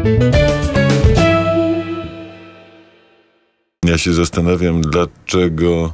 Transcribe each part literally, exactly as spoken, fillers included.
Ja się zastanawiam, dlaczego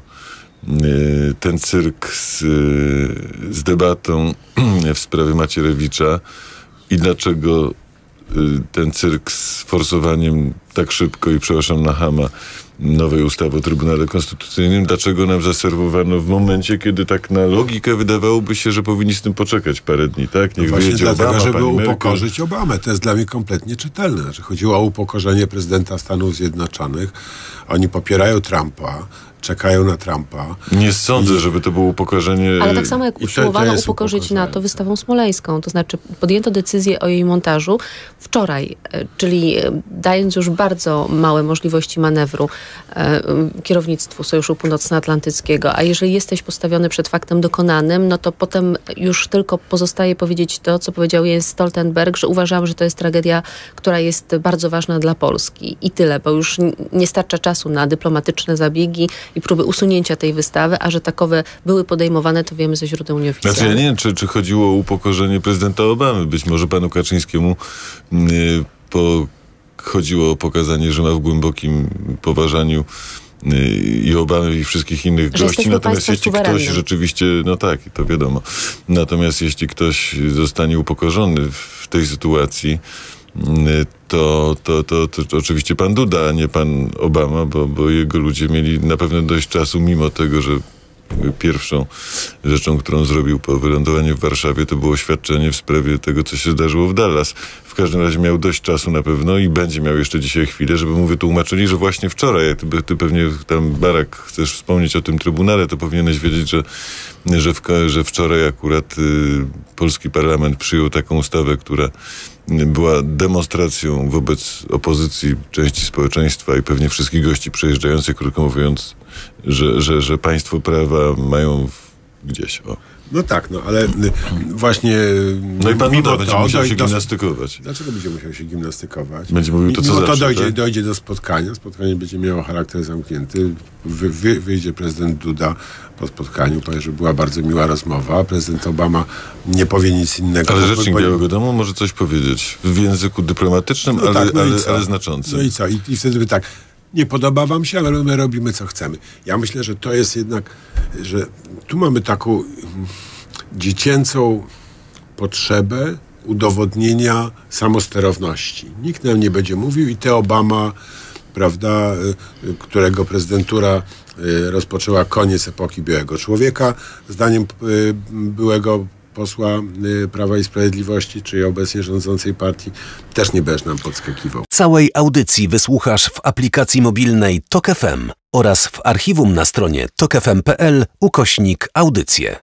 ten cyrk z, z debatą w sprawie Macierewicza i dlaczego ten cyrk z forsowaniem tak szybko i przepraszam na chama nowej ustawy o Trybunale Konstytucyjnym, dlaczego nam zaserwowano w momencie, kiedy tak na logikę wydawałoby się, że powinni z tym poczekać parę dni, tak? Niech no właśnie wyjedzie dlatego, Obama, żeby pani upokorzyć Obamę. To jest dla mnie kompletnie czytelne. Znaczy, chodziło o upokorzenie prezydenta Stanów Zjednoczonych. Oni popierają Trumpa, czekają na Trumpa. Nie sądzę, I... żeby to było upokorzenie. Ale tak samo jak usiłowano upokorzyć NATO wystawą smoleńską, to znaczy podjęto decyzję o jej montażu wczoraj, czyli dając już bardzo małe możliwości manewru e, kierownictwu Sojuszu Północnoatlantyckiego, a jeżeli jesteś postawiony przed faktem dokonanym, no to potem już tylko pozostaje powiedzieć to, co powiedział Jens Stoltenberg, że uważam, że to jest tragedia, która jest bardzo ważna dla Polski. I tyle, bo już nie starcza czasu na dyplomatyczne zabiegi i próby usunięcia tej wystawy, a że takowe były podejmowane, to wiemy ze źródeł nieoficjalnych. Znaczy ja nie wiem, czy, czy chodziło o upokorzenie prezydenta Obamy. Być może panu Kaczyńskiemu yy, po, chodziło o pokazanie, że ma w głębokim poważaniu yy, i Obamy i wszystkich innych że gości. Natomiast jeśli suwerennym. ktoś rzeczywiście, no tak, to wiadomo. Natomiast jeśli ktoś zostanie upokorzony w tej sytuacji, To, to, to, to oczywiście pan Duda, a nie pan Obama, bo, bo jego ludzie mieli na pewno dość czasu, mimo tego, że pierwszą rzeczą, którą zrobił po wylądowaniu w Warszawie, to było oświadczenie w sprawie tego, co się zdarzyło w Dallas. W każdym razie miał dość czasu na pewno i będzie miał jeszcze dzisiaj chwilę, żeby mu wytłumaczyli, że właśnie wczoraj, jak ty, ty pewnie tam, Barak, chcesz wspomnieć o tym Trybunale, to powinieneś wiedzieć, że, że, w, że wczoraj akurat y, polski parlament przyjął taką ustawę, która była demonstracją wobec opozycji części społeczeństwa i pewnie wszystkich gości przejeżdżających, krótko mówiąc, że, że, że państwo prawa mają gdzieś. O. No tak, no ale właśnie... No i pan Duda będzie to, musiał się do, gimnastykować. Dlaczego będzie musiał się gimnastykować? Będzie mówił to, co Mimo zawsze, to dojdzie, tak? dojdzie do spotkania. Spotkanie będzie miało charakter zamknięty. Wy, wy, wyjdzie prezydent Duda po spotkaniu, powie, że była bardzo miła rozmowa. Prezydent Obama nie powie nic innego. Ale rzecznik Białego Domu może coś powiedzieć w języku dyplomatycznym, no ale, tak, no ale, ale, ale znaczącym. No i co? I, i wtedy by tak... Nie podoba wam się, ale my robimy, co chcemy. Ja myślę, że to jest jednak, że tu mamy taką dziecięcą potrzebę udowodnienia samosterowności. Nikt nam nie będzie mówił i te Obama, prawda, którego prezydentura rozpoczęła koniec epoki białego człowieka, zdaniem byłego posła Prawa i Sprawiedliwości, czy obecnie rządzącej partii, też nie będziesz nam podskakiwał. Całej audycji wysłuchasz w aplikacji mobilnej Tok F M oraz w archiwum na stronie tok f m kropka p l ukośnik audycje.